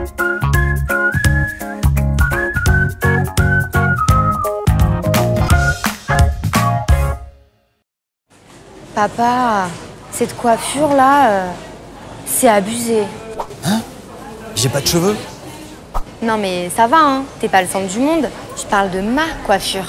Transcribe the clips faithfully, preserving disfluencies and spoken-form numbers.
Papa, cette coiffure-là, euh, c'est abusé. Hein? J'ai pas de cheveux? Non mais ça va, hein, t'es pas le centre du monde. Je parle de ma coiffure.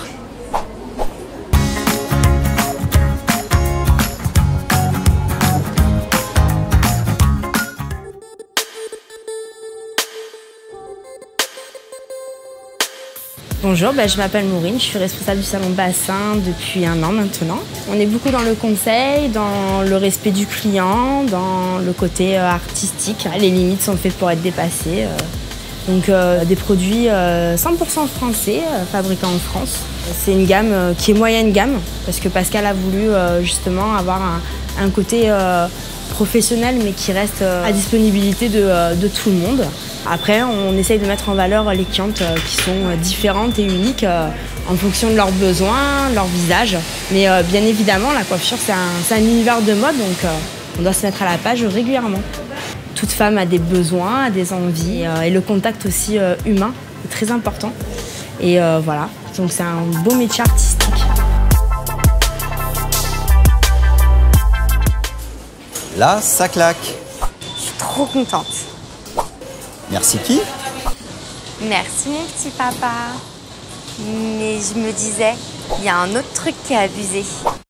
Bonjour, bah, je m'appelle Maureen, je suis responsable du salon Bassin depuis un an maintenant. On est beaucoup dans le conseil, dans le respect du client, dans le côté euh, artistique. Les limites sont faites pour être dépassées. Euh. Donc euh, des produits euh, cent pour cent français, euh, fabriqués en France. C'est une gamme euh, qui est moyenne gamme parce que Pascal a voulu euh, justement avoir un, un côté euh, professionnel mais qui reste euh, à disponibilité de, euh, de tout le monde. Après, on essaye de mettre en valeur les clientes euh, qui sont euh, différentes et uniques euh, en fonction de leurs besoins, leur visage. Mais euh, bien évidemment, la coiffure, c'est un, c'est un univers de mode, donc euh, on doit se mettre à la page régulièrement. Toute femme a des besoins, a des envies, euh, et le contact aussi euh, humain est très important. Et euh, voilà, donc c'est un beau métier artistique. Là, ça claque. Je suis trop contente. Merci qui? Merci mon petit papa. Mais je me disais, il y a un autre truc qui est abusé.